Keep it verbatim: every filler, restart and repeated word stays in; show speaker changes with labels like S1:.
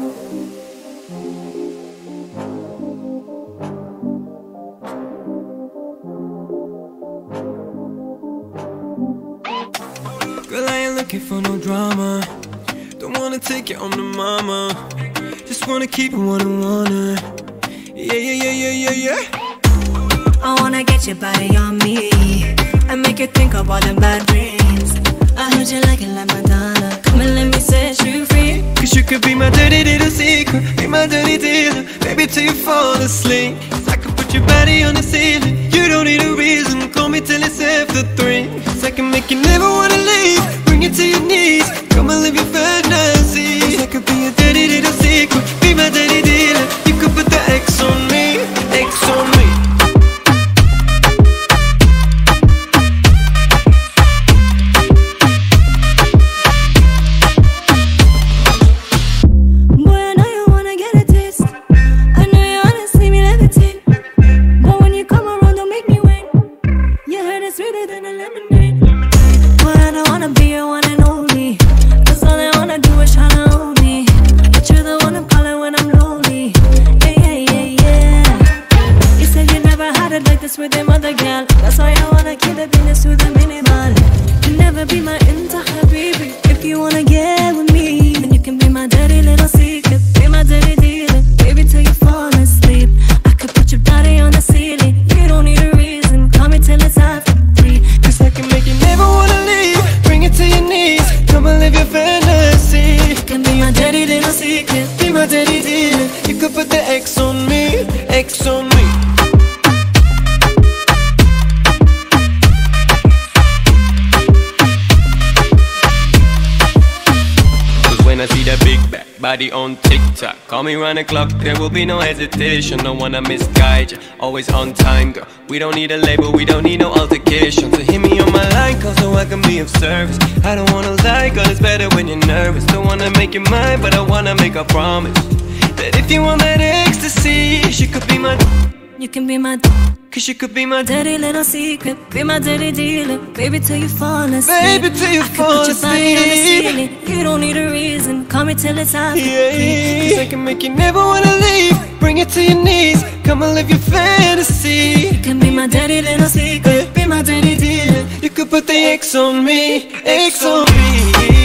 S1: Girl, I ain't looking for no drama. Don't wanna take you home to mama. Just wanna keep it one on one. Yeah, yeah, yeah, yeah, yeah, yeah.
S2: I wanna get your body on me and make you think of all them bad dreams. I heard you like it like Madonna. Come and let me set you free.
S1: Cause you could be my dirty little secret, be my dirty dealer, baby, till you fall asleep. Cause I could put your body on the ceiling. You don't need a reason, call me till it's after three. Cause I can make you never wanna leave, bring you to your knees. Come and live your fantasy. Cause I could be a dirty little secret, be my dirty dealer. You could put the X on me, X on me.
S2: With them other girl, that's why I wanna keep the business with a minimal. You never be my entire baby. If you wanna get with me, then you can be my dirty little secret, be my dirty dealer, baby, till you fall asleep. I could put your body on the ceiling. You don't need a reason, call me till it's after three.
S1: Cause I can make you never wanna leave, bring it to your knees. Come and live your fantasy.
S2: You can be my dirty little secret,
S1: be my dirty dealer. You could put the X on me, X on me. When I see that big back body on TikTok, call me round the clock, there will be no hesitation. Don't wanna misguide you, always on time, girl. We don't need a label, we don't need no altercation. So hit me on my line, call so I can be of service. I don't wanna lie, girl, it's better when you're nervous. Don't wanna make you mine, but I wanna make a promise that if you want that ecstasy, she could be my.
S2: You can be my.
S1: Cause you could be my
S2: dirty little secret, be my dirty dealer, baby, till you fall asleep.
S1: Baby, till you
S2: I
S1: fall
S2: could put your body on the
S1: asleep.
S2: ceiling. You don't need a reason, call me till it's after
S1: Yeah,
S2: three.
S1: cause I can make you never wanna leave, bring it to your knees. Come and live your fantasy.
S2: You can be my dirty little secret, be my dirty dealer.
S1: You could put the X on me, X on me.